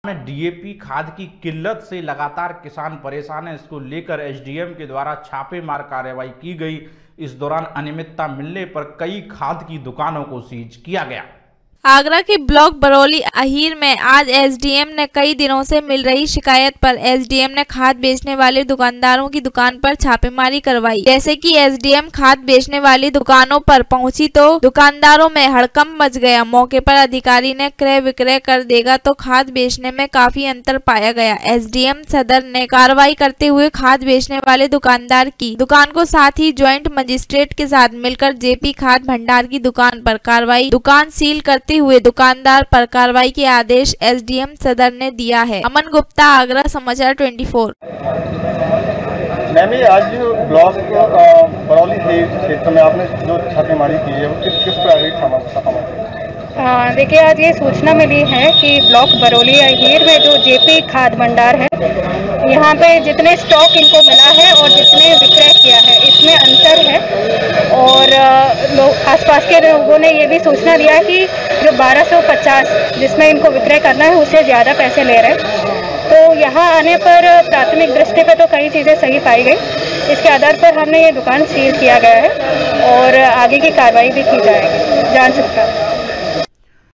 में डीएपी खाद की किल्लत से लगातार किसान परेशान है। इसको लेकर एसडीएम के द्वारा छापेमार कार्रवाई की गई। इस दौरान अनियमितता मिलने पर कई खाद की दुकानों को सीज किया गया। आगरा के ब्लॉक बरौली अहीर में आज एसडीएम ने कई दिनों से मिल रही शिकायत पर एसडीएम ने खाद बेचने वाले दुकानदारों की दुकान पर छापेमारी करवाई। जैसे कि एसडीएम खाद बेचने वाली दुकानों पर पहुंची तो दुकानदारों में हड़कंप मच गया। मौके पर अधिकारी ने क्रय विक्रय कर देगा तो खाद बेचने में काफी अंतर पाया गया। एसडीएम सदर ने कार्रवाई करते हुए खाद बेचने वाले दुकानदार की दुकान को साथ ही ज्वाइंट मजिस्ट्रेट के साथ मिलकर जेपी खाद भंडार की दुकान पर कार्रवाई। दुकान सील करते हुए दुकानदार पर कार्रवाई के आदेश एसडीएम सदर ने दिया है। अमन गुप्ता, आगरा समाचार 24। मैम, ये आज जो ब्लॉक बरौली क्षेत्र में आपने जो छापेमारी की है वो किस पर आधारित? देखिए, आज ये सूचना मिली है कि ब्लॉक बरौली अहीर में जो जेपी खाद भंडार है, यहाँ पे जितने स्टॉक इनको मिला है और जितने विक्रय किया है इसमें अंतर है। और लोग आसपास के लोगों ने ये भी सूचना दिया कि जो 1250 जिसमें इनको विक्रय करना है उससे ज़्यादा पैसे ले रहे हैं। तो यहाँ आने पर प्राथमिक दृष्टि पे तो कई चीज़ें सही पाई गई। इसके आधार पर हमने ये दुकान सील किया गया है और आगे की कार्रवाई भी की जाएगी जांच सकता।